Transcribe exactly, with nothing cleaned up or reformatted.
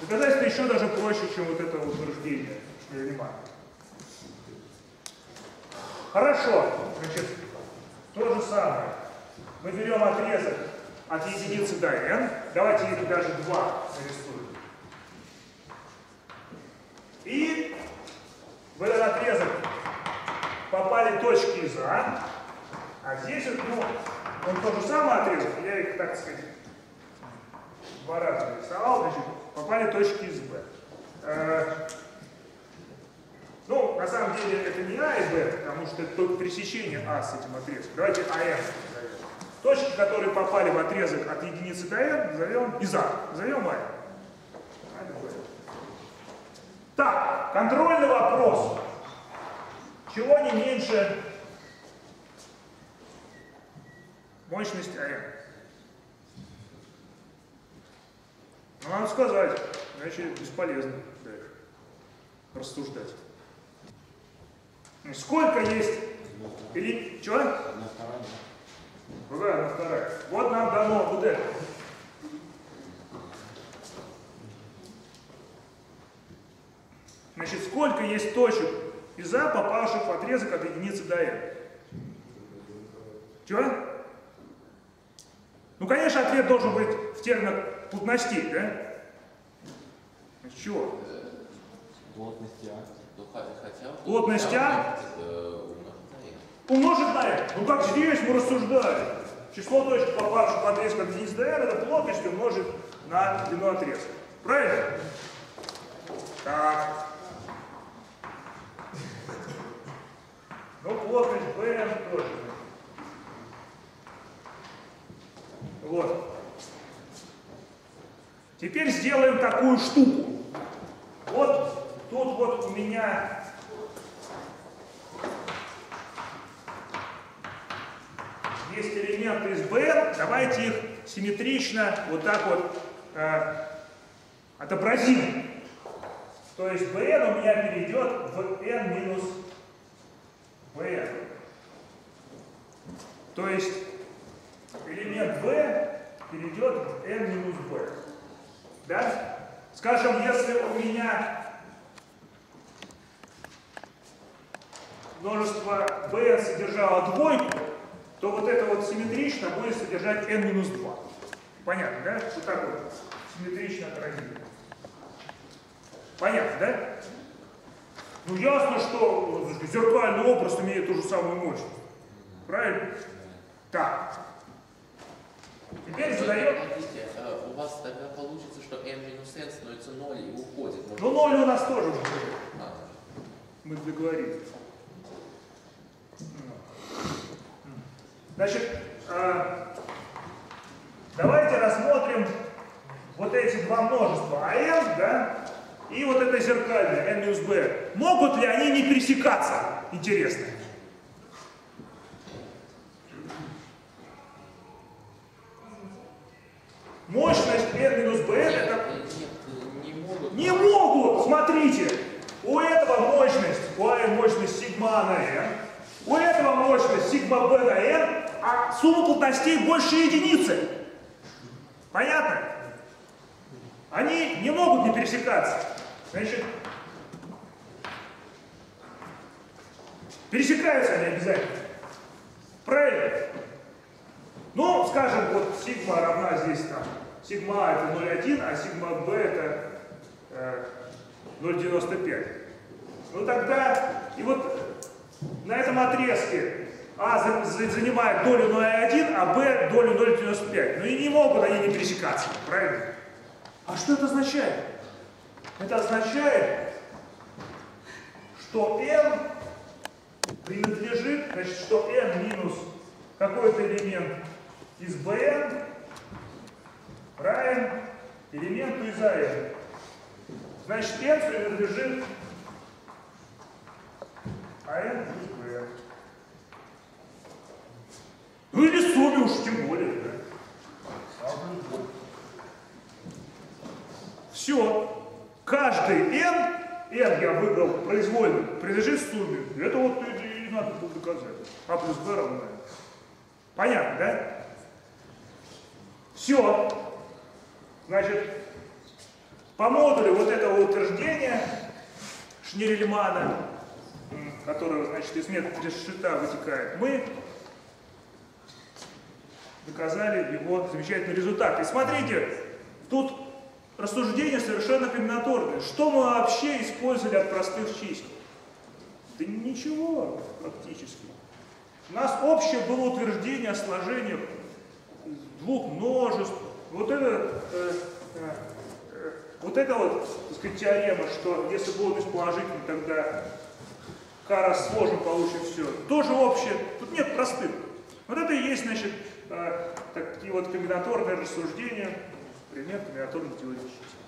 Доказательство еще даже проще, чем вот это утверждение Шнейдемана. Хорошо, значит, то же самое. Мы берем отрезок от единицы до n. Давайте их даже два нарисуем. И в этот отрезок попали точки из А. А здесь вот, ну, он тот же самый отрезок, я их, так сказать, два раза нарисовал, значит, попали точки из Б. Э, ну, на самом деле, это не А и Б, потому что это только пересечение А с этим отрезком. Давайте АН назовем. Точки, которые попали в отрезок от единицы до n, назовем из А. Назовем А. Так, контрольный вопрос. Чего не меньше мощность АН? Ну, надо сказать, иначе бесполезно дальше рассуждать. Сколько есть? Или чего? Одна вторая. Ну да, одна вторая. Вот нам дано вот это. Значит, сколько есть точек из А, попавших в отрезок от единицы до n? Чего? Ну, конечно, ответ должен быть в терминах плотностей, да? Значит, чего? Плотность А. Ну, хотя бы... Плотность А умножить на n. Ну, как здесь мы рассуждаем. Число точек, попавших в отрезок от единицы до n, это плотность умножить на длину отрезка. Правильно? Так. Ну, плотность Bn тоже. Вот. Теперь сделаем такую штуку. Вот тут вот у меня есть элементы из Bn. Давайте их симметрично вот так вот э, отобразим. То есть Bn у меня перейдет в n минус Bn. То есть элемент B перейдет в n минус B. Да? Скажем, если у меня множество Bn содержало двойку, то вот это вот симметрично будет содержать n минус два. Понятно, да? Вот так вот симметрично отразили. Понятно, да? Ну, ясно, что зеркальный образ имеет ту же самую мощность. Правильно? Так. Теперь задаем... Подождите, у вас тогда получится, что n минус n становится ноль и уходит. Может, Ну, ноль у нас тоже будет. А. Мы договорились. Значит, давайте рассмотрим вот эти два множества АН, да? И вот это зеркальное, n минус b. Могут ли они не пересекаться? Интересно. Мощность n минус b это... Нет, не могут. Не могут! Смотрите! У этого мощность, у n мощность сигма А на n, у этого мощность сигма b на n, а сумма плотностей больше единицы. Понятно? Они не могут не пересекаться. Значит, пересекаются они обязательно. Правильно? Ну, скажем, вот сигма равна здесь там. Сигма это ноль целых одна, а сигма b это э, ноль целых девяносто пять. Ну тогда, и вот на этом отрезке А занимает долю ноль целых одна, а b долю ноль целых девяносто пять. Ну и не могут они не пересекаться, правильно? А что это означает? Это означает, что n принадлежит, значит, что n минус какой-то элемент из Bn равен элементу из АН. Значит, n принадлежит АН плюс Bn. Ну или сумме уж тем более, да? Все. Каждый n, n я выбрал произвольно, принадлежит сумме. Это вот и, и надо было доказать. А плюс b равно. Понятно, да? Все. Значит, По модулю вот этого утверждения Шнирельмана, которое, значит, из метода Решета вытекает, мы доказали его замечательный результат. И смотрите, тут рассуждения совершенно комбинаторные. Что мы вообще использовали от простых чисел? Да ничего практически. У нас общее было утверждение о сложениях двух множеств. Вот это, э, э, э, вот это вот, так сказать, теорема, что если будет бесположительный, тогда k раз сложим, получим все. Тоже общее. Тут нет простых. Вот это и есть, значит, э, такие вот комбинаторные рассуждения, пример комбинаторной теории чисел.